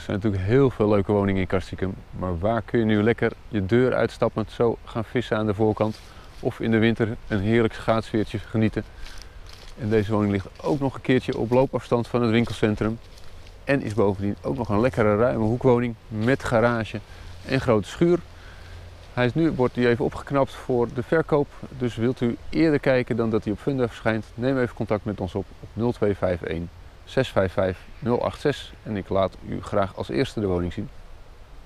Er zijn natuurlijk heel veel leuke woningen in Castricum, maar waar kun je nu lekker je deur uitstappend zo gaan vissen aan de voorkant of in de winter een heerlijk schaatsweertje genieten. En deze woning ligt ook nog een keertje op loopafstand van het winkelcentrum en is bovendien ook nog een lekkere ruime hoekwoning met garage en grote schuur. Wordt nu even opgeknapt voor de verkoop, dus wilt u eerder kijken dan dat hij op Funda verschijnt, neem even contact met ons op 0251 655 086 en ik laat u graag als eerste de woning zien.